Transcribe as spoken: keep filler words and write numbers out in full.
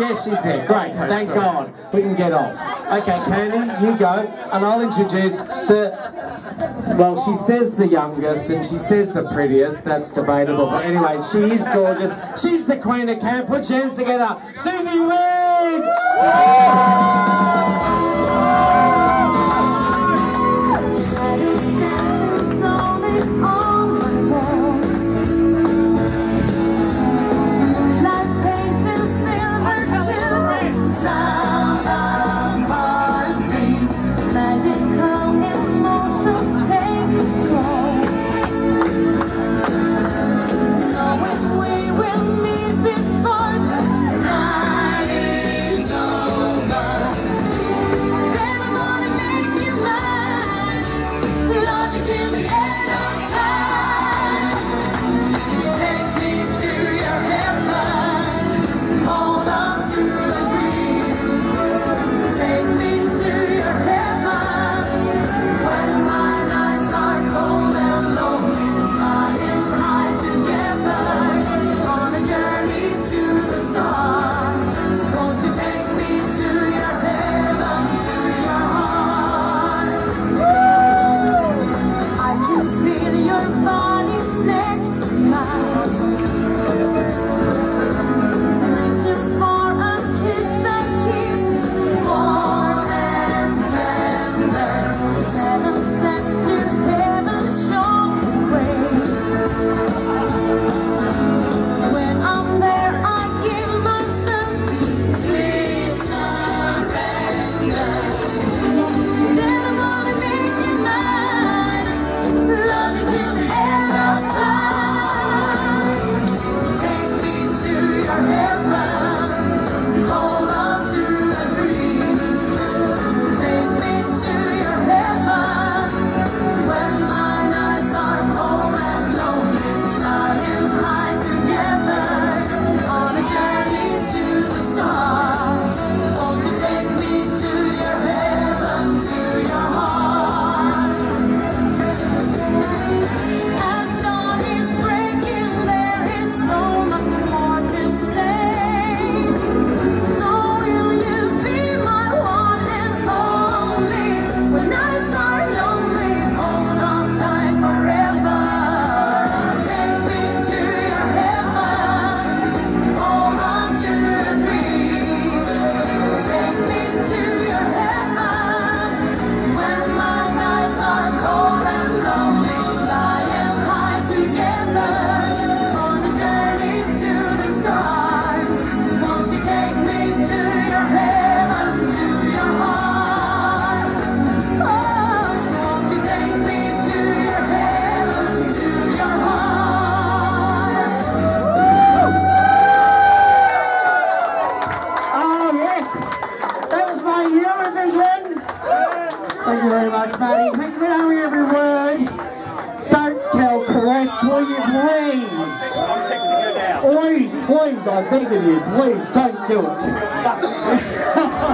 Yes, she's there. Great. Thank God. We can get off. Okay, Candy, you go. And I'll introduce the... Well, she says the youngest and she says the prettiest. That's debatable. But anyway, she is gorgeous. She's the queen of camp. Put your hands together. Suzie Wig! Thank you very much, Maddie. Thank you for knowing every word. Don't tell Caress, will you please? I'm texting her now. Please, please, I beg of you, please, don't do it.